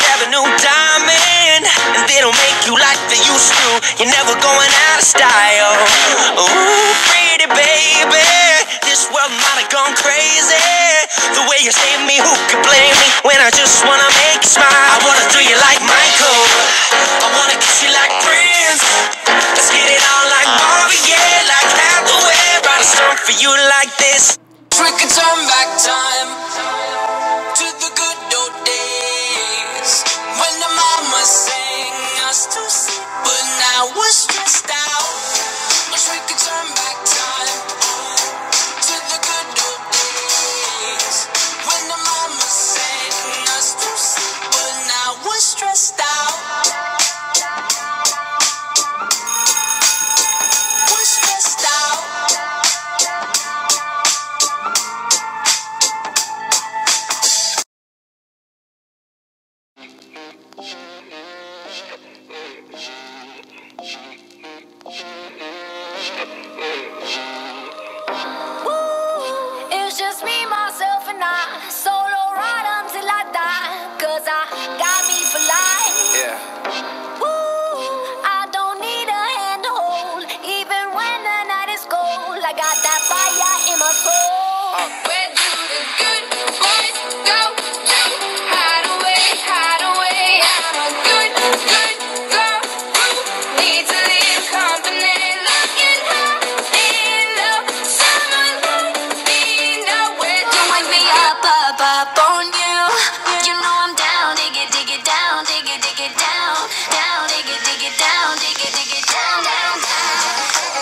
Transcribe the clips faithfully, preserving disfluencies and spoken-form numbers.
Avenue diamond, and they don't make you like they used to. You're never going out of style. Ooh, pretty baby, this world might have gone crazy. The way you saved me, who could blame me when I just wanna make you smile? I wanna do you like Michael, I wanna kiss you like Prince. Let's get it on like Marvin, yeah, like Hathaway. Write a song for you like this. We could turn back time to the good old days when the mama sang us to sleep, but now we're stressed out. Wish we could turn back time to the good old days when the mama sang us to sleep, but now we're stressed out. We're stressed out. It's just me, myself, and I. Solo ride until I die. Cause I got me for life. Yeah. Woo, I don't need a hand to hold. Even when the night is cold, I got that fire in my soul. Where do the good boys go to hide away, hide away? I'm a good, good girl who needs a little company. Looking high in love, someone like me. Know where to Wake me up, up, up on you. You know I'm down, dig it, dig it down, dig it, dig it down, down, dig it, dig it down, dig it, dig it down, down, down.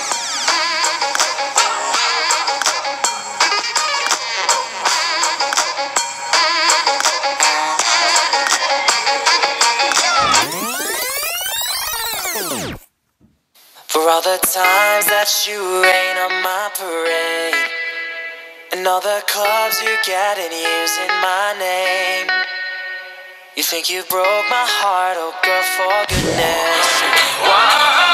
For all the times that you rain on my parade, and all the clubs you get in using my name. You think you broke my heart, oh girl, for goodness. Whoa.